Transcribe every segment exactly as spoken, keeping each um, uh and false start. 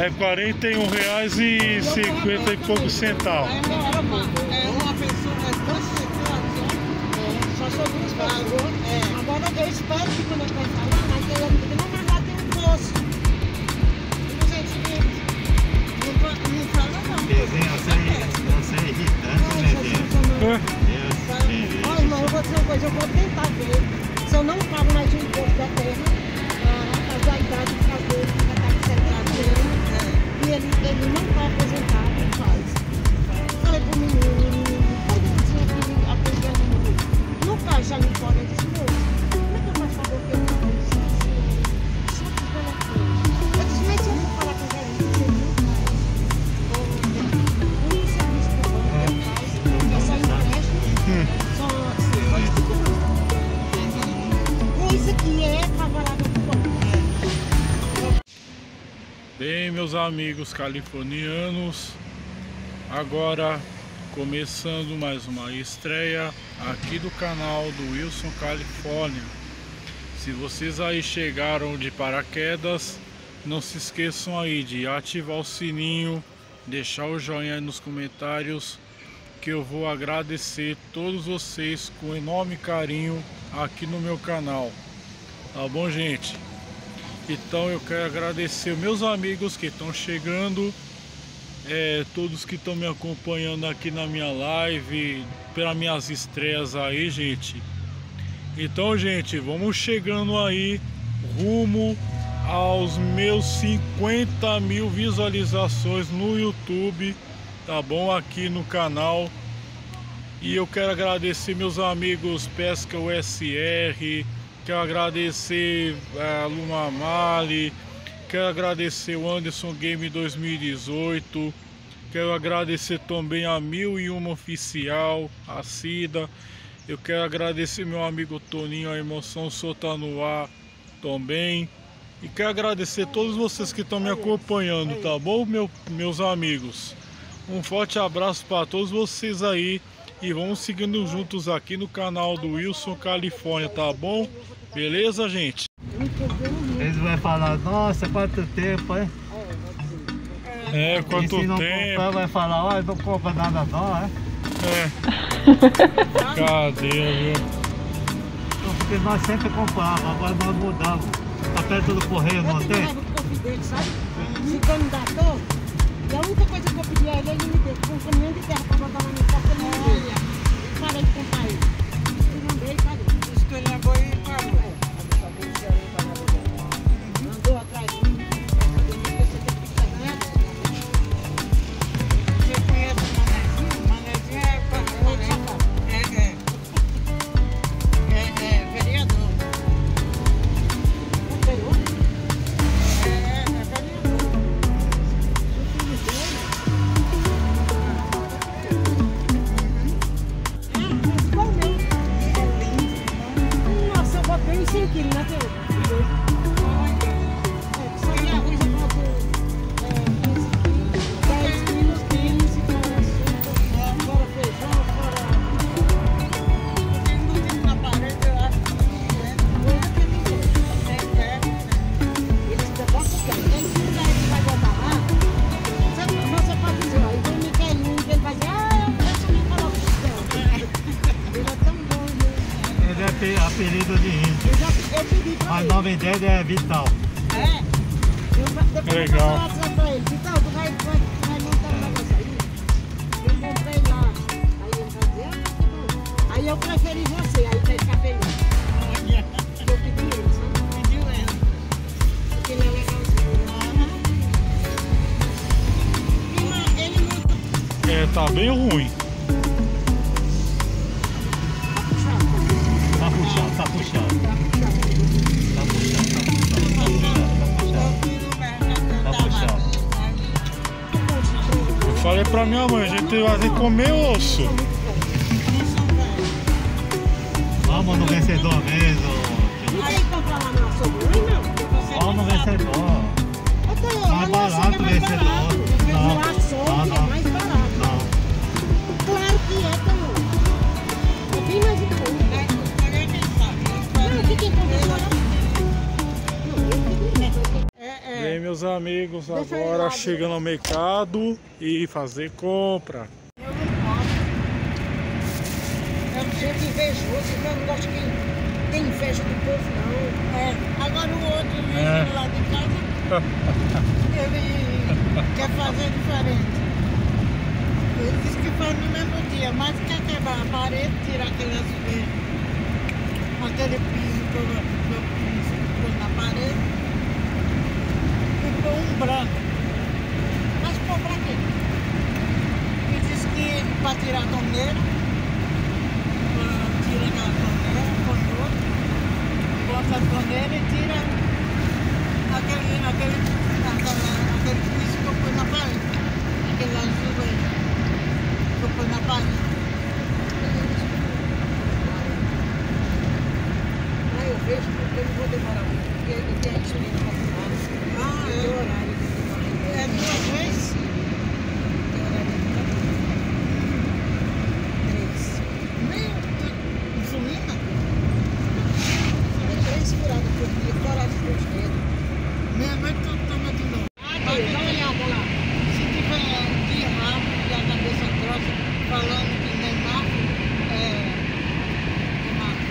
É quarenta e um reais e cinquenta e poucos centavos. É uma pessoa, dois centavos, só são duas pessoas. Agora eu espero que quando eu for falar, mas eu não vai lá tem um poço. Não sei se não fala não. Desenho, você é irritante, né, Deus? Olha, irmão, eu vou dizer uma coisa, eu vou tentar ver. Se eu não pago mais de imposto da terra, a idade de fazer, já está sentado ele, e ele, ele não está aposentado, ele faz. Falei pro menino, menino, quando eu tinha que aprender a menino, no caixa ali fora, eu disse, moço, como é que eu faço fazer o que eu não consigo? Eu disse, mas se eu for falar com o gerente, você não faz. O serviço que o banco faz, é só empréstimo, só assim, só isso aqui é favorável para o banco. Bem, meus amigos californianos, agora começando mais uma estreia aqui do canal do Wilson Califórnia. Se vocês aí chegaram de paraquedas, não se esqueçam aí de ativar o sininho, deixar o joinha aí nos comentários, que eu vou agradecer todos vocês com enorme carinho aqui no meu canal. Tá bom, gente? Então eu quero agradecer meus amigos que estão chegando, é, todos que estão me acompanhando aqui na minha live, pelas minhas estreias aí, gente. Então, gente, vamos chegando aí rumo aos meus cinquenta mil visualizações no YouTube, tá bom? Aqui no canal. E eu quero agradecer meus amigos Pesca U S R, quero agradecer a Luma Mali, quero agradecer o Anderson Game dois mil e dezoito, quero agradecer também a Mil e Uma Oficial, a Cida, eu quero agradecer meu amigo Toninho, a Emoção Solta no Ar também, e quero agradecer a todos vocês que estão me acompanhando, tá bom, meu, meus amigos? Um forte abraço para todos vocês aí. E vamos seguindo juntos aqui no canal do Wilson Califórnia, tá bom? Beleza, gente? Eles vão falar, nossa, quanto tempo, hein? É, quanto e se não tempo. Comprar, vai falar, olha, não compra nada não, é? É. Cadê, viu? Porque nós sempre comprávamos, agora nós mudamos. Tá perto do correio, não tem? Eu tenho sabe? Se candidatou, e a única coisa que eu pedi a ele, ele me deu um caminhão de terra para botar na minha porta, ele me deu. Parei de comprar ele. Eu mandei e parei. Isso que ele levou e parou. Andou atrás de mim. Você conhece o Manezinho? O Manezinho é pastor, é, é, é, é vereador. É vereador? É, é vereador. O filho dele. Nossa, eu botei cem quilos, né, Pedro? Só que arroz eu boto dez quilos, quinze, fora açúcar, fora feijão, fora... Tem muito na parede, eu acho que não é aquele jeito. Eles botam o quê? Tem que ele vai botar lá. Você pode dizer, ó, então me quer um, ele vai dizer, ah, eu só me coloco no céu. Ele é tão bom, né? Ele é apelido de índio. Eu já eu pedi pra Mas ele. o nome dele é Vital. É? Eu, depois Legal. eu vou falar assim pra ele. Vital, tu vai, vai, vai montar um negócio aí? Eu comprei lá. Aí ele vai dizer, ah, não. Aí eu preferi você, aí pra ele ficar feliz. Eu pedi ele, sabe? Pediu ele. Porque ele é legalzinho. Aham. Ele monta... É, tá bem ruim. Tá puxado. Tá puxando, tá puxando. Tá puxado. Tá puxando, tá puxando, tá puxando. Tá puxando. Eu falei pra minha mãe, a gente vai ter que comer osso. Vamos no vencedor mesmo. Não tem que comprar lá na sua mãe, não? Vamos no vencedor. Eu tô, Mais barato o vencedor. Não, Lá só não, é não. mais barato. Não. Claro que é, Tom. É bem mais em conta. Não, fiquem com isso. Bem, meus amigos, Deixa eu ir agora lá, chegando ao mercado e fazer compra. Eu não posso. É um jeito invejoso, eu não gosto que tem inveja do povo, não. É. Agora o outro É. lá de casa, ele quer fazer diferente. Ele disse que faz no mesmo dia, mas quer quebrar a parede, tirar aquele azulejo, aquele piso que eu, que eu pus na parede, e pôr um branco. Mas pôr pra quê? E disse que para tirar a torneira, tira aquela torneira, põe outro, bota a torneira e tira aquele, aquele, aquela, aquele piso que eu pus na parede, aquele azulejo que eu pus na parede. Ah, eu vejo porque eu não vou demorar muito, porque ele tem a insulina para tomar. Ah, é? Tem horário de tomar. É duas vezes? Tem horário de tomar. Três. Nem insulina? É três furadas por dia, fora os teus dedos. Meia-noite tu toma de novo. Ah, dá uma olhada lá. Se tiver de rabo e a cabeça grossa, falando que nem mato, é... é mato.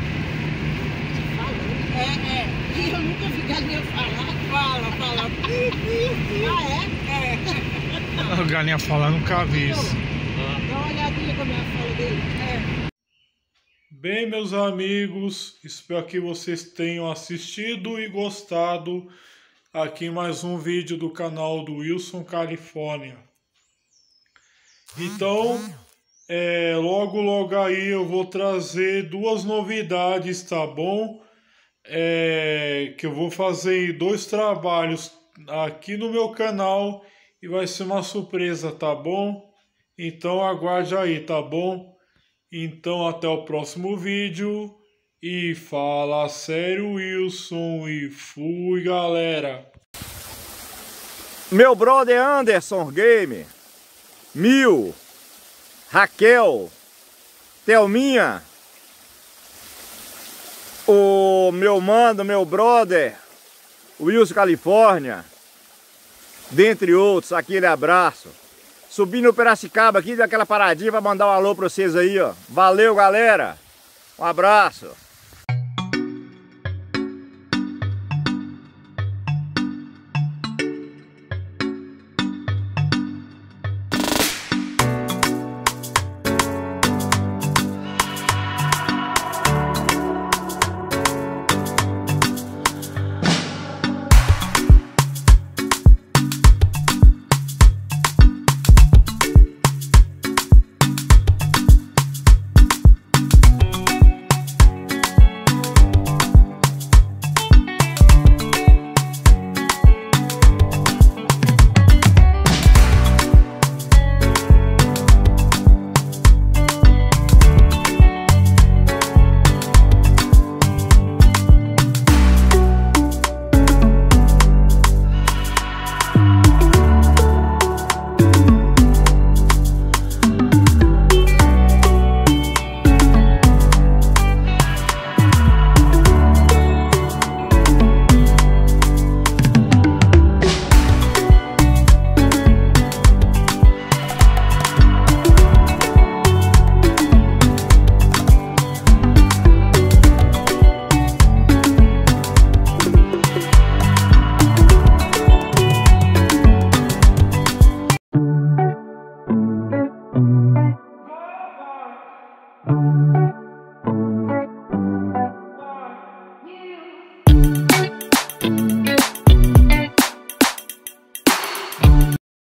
É, é. E eu nunca vi galinha falar. Fala, fala. Ah, é? É. A galinha falar, nunca vi isso. Dá uma olhadinha como é a fala dele. É. Bem, meus amigos, espero que vocês tenham assistido e gostado aqui mais um vídeo do canal do Wilson Califórnia. Então, é, logo logo aí eu vou trazer duas novidades, tá bom? É, que eu vou fazer dois trabalhos aqui no meu canal e vai ser uma surpresa, tá bom? Então aguarde aí, tá bom? Então até o próximo vídeo e fala sério, Wilson, e fui, galera. Meu brother Anderson Game, Mil, Raquel, Thelminha, o meu mano, meu brother, Wilson Califórnia, dentre outros, aquele abraço. Subi no Piracicaba aqui, daquela paradinha pra mandar um alô pra vocês aí, ó. Valeu, galera. Um abraço.